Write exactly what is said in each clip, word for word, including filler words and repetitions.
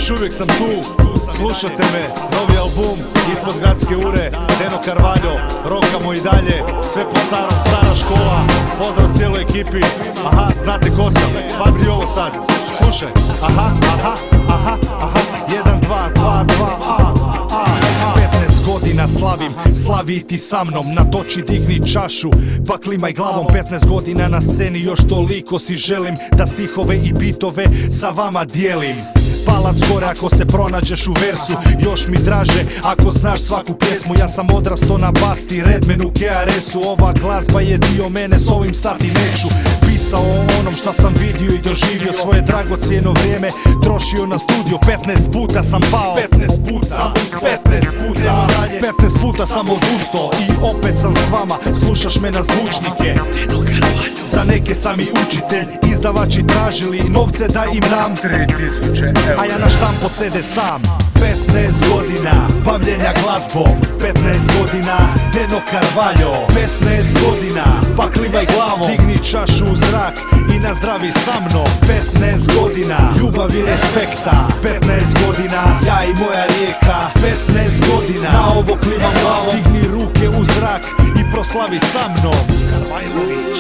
još uvijek sam tu, slušajte me, novi album ispod gradske ure, Deno Carvalho, rokamo i dalje, sve po starom, stara škola, pozdrav cijeloj ekipi, aha, znate ko sam, pazi ovo sad, slušaj, aha, aha, aha, aha, jedan, dva, dva, dva, a, a, a, petnaest godina slavim, slavi i ti sa mnom, natoči digni čašu, pa klimaj glavom, petnaest godina na sceni, još toliko si želim, da stihove i bitove sa vama dijelim. Palac gore ako se pronađeš u versu, još mi draže ako znaš svaku pjesmu. Ja sam odrasto na Basti, Redmanu, K R S-u, ova glazba je dio mene, s ovim stati neću. Pisao o onom šta sam vidio i doživio, svoje dragocijeno vrijeme trošio na studio. petnaest puta sam pao, petnaest puta, petnaest puta, petnaest puta sam odustao i opet sam s vama, slušaš me na zvučnike. Za neke sam i učitelj, izdavači tražili novce da im dam tri tisuće eura, a ja na štampo C D sam. petnaest godina bavljenja glazbom, petnaest godina Deno Carvalho, petnaest godina pa klimaj glavom, digni čašu u zrak i nazdravi sa mnom. petnaest godina ljubav i respekta, petnaest godina ja i moja rijeka, petnaest godina na ovo klimam glavom, digni ruke u zrak i proslavi sa mnom. Carvalhović.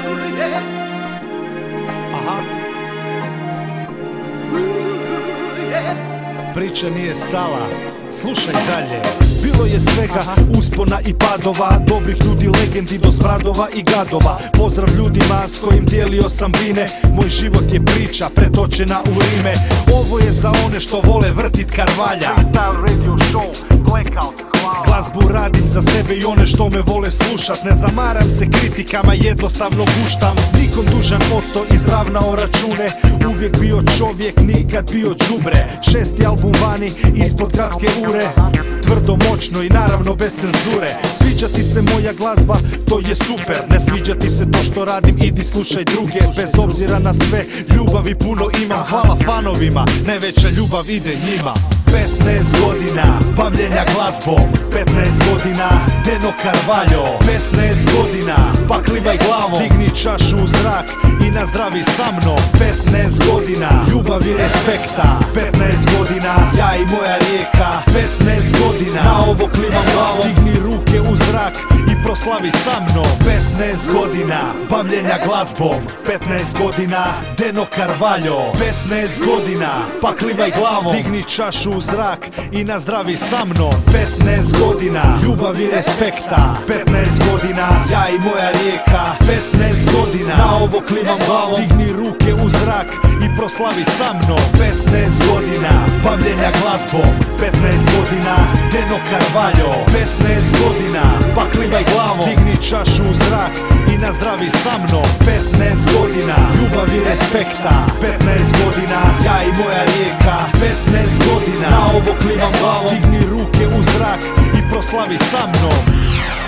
Aha. Priča nije stala, slušaj dalje. Bilo je svega, uspona i padova, dobrih ljudi, legendi do smradova i gadova. Pozdrav ljudima s kojim dijelio sam bine, moj život je priča pretočena u rime. Ovo je za one što vole vrtit Carvalha, Freestyle radio show, Blackout. Glazbu radim za sebe i one što me vole slušat, ne zamaram se kritikama, jednostavno guštam. Nikom dužan posto izravnao račune, uvijek bio čovjek, nikad bio đubre. Šesti album vani, ispod gradske ure, tvrdo, moćno i naravno bez cenzure. Sviđa ti se moja glazba, to je super, ne sviđa ti se to što radim, idi slušaj druge. Bez obzira na sve, ljubavi puno imam, hvala fanovima, najveća ljubav ide njima. petnaest godina bavljenja glazbom, petnaest godina Deno Carvalho, petnaest godina pa klimaj glavom, digni čašu u zrak i nazdravi sa mnom. petnaest godina ljubav i respekta, petnaest godina ja i moja rijeka, petnaest godina na ovo klimam glavom, digni ruke u zrak i proslavi sa mnom. petnaest godina bavljenja glazbom, petnaest godina Deno Carvalho, petnaest godina pa klimaj glavom, digni čašu u zrak i nazdravi sa mnom. petnaest godina ljubav i respekta, petnaest godina ja i moja rijeka, petnaest godina na ovo klimam glavom, digni ruke u zrak i proslavi sa mnom. petnaest godina bavljenja glazbom, petnaest godina Deno Carvalho, petnaest godina pa klimaj glavom, digni čašu u zrak i nazdravi sa mnom. petnaest godina ljubav i respekta, petnaest godina ja i moja rijeka, petnaest godina na ovo klimam glavom, digni ruke u zrak i proslavi sa mnom.